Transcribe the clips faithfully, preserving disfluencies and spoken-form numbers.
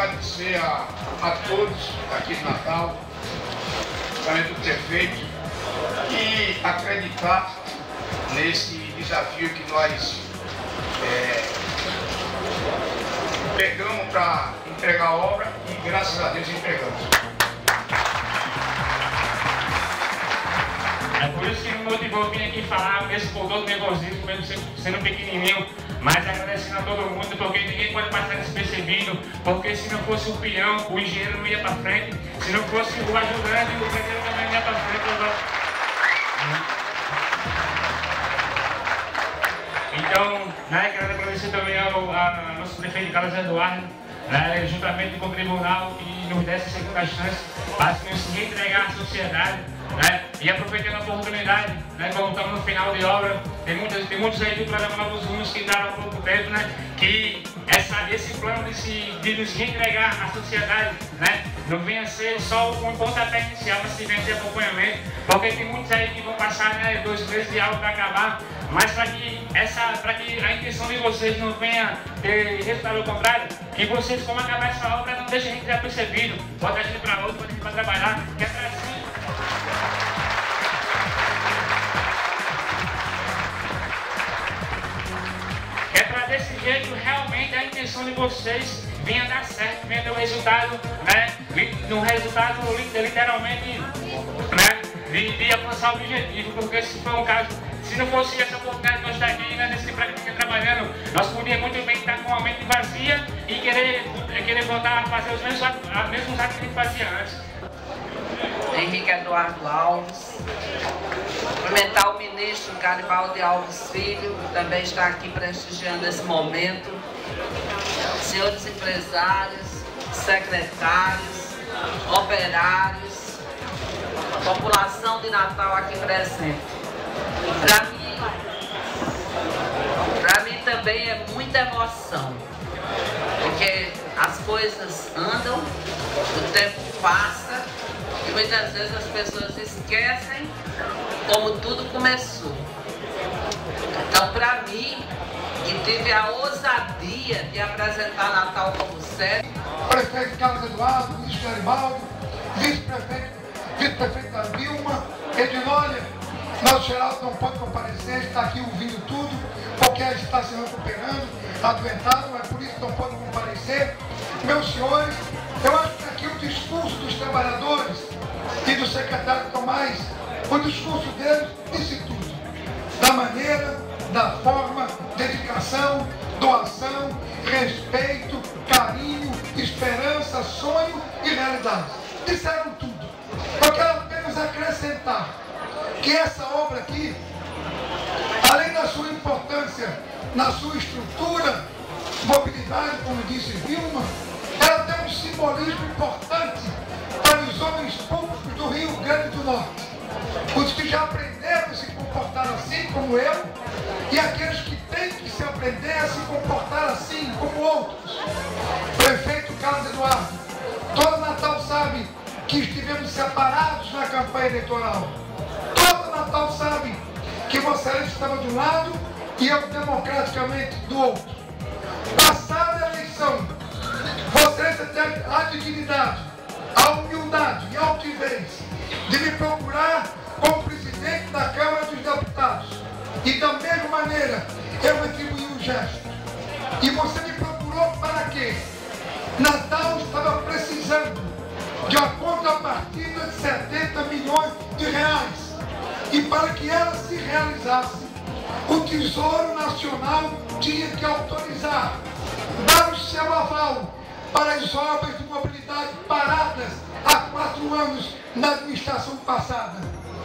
agradecer a, a todos aqui de Natal, também do prefeito, e acreditar nesse desafio que nós é, pegamos para entregar a obra e graças a Deus entregamos. É por isso que me motivou a vir aqui falar, mesmo por todo o nervosismo, mesmo sendo pequenininho, mas agradecendo a todo mundo, porque ninguém pode passar despercebido, porque se não fosse o peão, o engenheiro não ia para frente, se não fosse o ajudante, o pedreiro também não ia para frente. Então, né, quero agradecer também ao, ao nosso prefeito Carlos Eduardo, né, juntamente com o tribunal, que nos dê essa segunda chance para nos reentregar à sociedade. Né? E aproveitando a oportunidade, né, como estamos no final de obra, tem muitos, tem muitos aí do programa Novos Rumos que entraram há pouco tempo, né, que essa, esse plano de, se, de nos reentregar à sociedade, né, não venha ser só um pontapé inicial, mas se venha ter acompanhamento, porque tem muitos aí que vão passar, né, dois meses de aula para acabar, mas para que, essa, para que a intenção de vocês não venha ter resultado ao contrário, que vocês, como acabar essa obra, não deixem a gente já percebido, bota a gente para outro, bota a gente para trabalhar, que é para assim. É para desse jeito realmente a intenção de vocês venha dar certo, venha ter um resultado, né? Um resultado literalmente, né? De, de alcançar o objetivo, porque se for um caso, se não fosse essa oportunidade de nós estar aqui, né, nesse prática trabalhando, nós podíamos muito bem estar com a mente vazia e querer, querer voltar a fazer os mesmos atos, os mesmos atos que a gente fazia antes. Henrique Eduardo Alves, cumprimentar o ministro Garibaldi Alves Filho, que também está aqui prestigiando esse momento, senhores empresários, secretários, operários, população de Natal aqui presente. Para mim, para mim também é muita emoção, porque as coisas andam, o tempo passa, e muitas vezes as pessoas esquecem como tudo começou. Então, para mim, que tive a ousadia de apresentar Natal como sede. Prefeito Carlos Eduardo, ministro Garibaldi, vice-prefeito, vice-prefeito da Vilma, Edilólia, nosso Geraldo não pode comparecer, está aqui ouvindo tudo, porque está se recuperando, adoentado, mas por isso não pode comparecer. Meus senhores, eu acho que aqui o discurso dos trabalhadores e do secretário Tomás, o discurso deles disse tudo. Da maneira, da forma, dedicação, doação, respeito, carinho, esperança, sonho e realidade. Disseram tudo. Eu quero apenas acrescentar que essa obra aqui, além da sua importância na sua estrutura, mobilidade, como disse Vilma, ela tem um simbolismo importante para os homens públicos do Rio Grande do Norte. Os que já aprenderam a se comportar assim como eu, e aqueles que têm que se aprender a se comportar assim como outros. Prefeito Carlos Eduardo, todo Natal sabe que estivemos separados na campanha eleitoral. Todo Natal sabe que você estava de um lado e eu democraticamente do outro. Passada a eleição, você teve a dignidade, a humildade e a altivez de me procurar como presidente da Câmara dos Deputados. E da mesma maneira, eu retribuí o gesto. E você me procurou para quê? Natal estava precisando de uma contrapartida de setenta milhões de reais. E para que ela se realizasse, o Tesouro Nacional tinha que autorizar, dar o seu aval para as obras de mobilidade paradas há quatro anos na administração passada.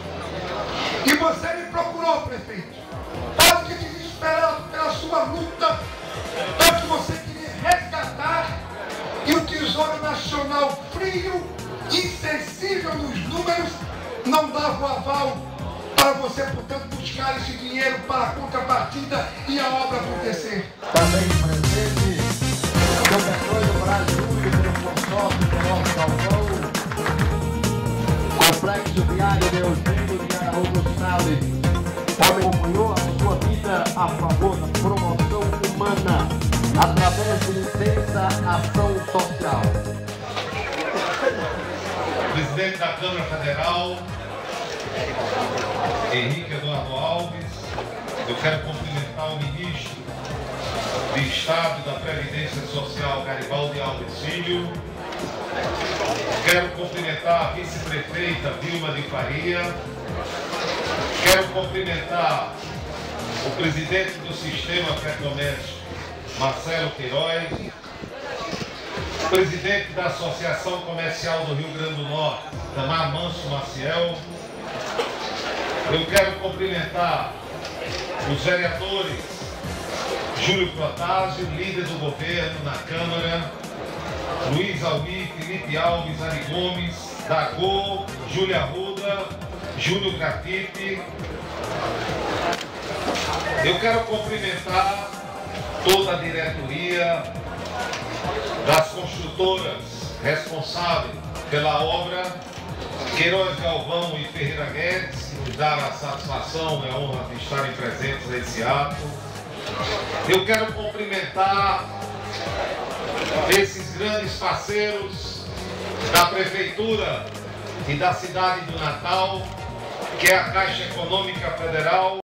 E você me procurou, prefeito, quase que desesperado pela sua luta, tanto você queria resgatar, e o Tesouro Nacional frio, insensível nos números, não dava o aval para você, portanto, buscar esse dinheiro para a contrapartida e a obra acontecer. Também presente, o Petróleo do Brasil e o consórcio do nosso Galvão, Complexo Viário de Eugênio de Araújo Salles, acompanhou a sua vida a favor da promoção humana através de intensa ação social. presidente da Câmara Federal, Henrique Eduardo Alves. Eu quero cumprimentar o ministro de Estado da Previdência Social, Garibaldi Alves Filho. Quero cumprimentar a vice-prefeita Vilma de Faria. Quero cumprimentar o presidente do Sistema Petromédico, Marcelo Queiroz, o presidente da Associação Comercial do Rio Grande do Norte, Tamar Manso Maciel. Eu quero cumprimentar os vereadores Júlio Protásio, líder do governo na Câmara, Luiz Almir, Felipe Alves, Ari Gomes, Dagô, Júlia Arruda, Júlio Gratipe. Eu quero cumprimentar toda a diretoria das construtoras responsáveis pela obra, Queiroz Galvão e Ferreira Guedes, que nos dá a satisfação e a honra de estarem presentes nesse ato. Eu quero cumprimentar esses grandes parceiros da Prefeitura e da cidade do Natal, que é a Caixa Econômica Federal,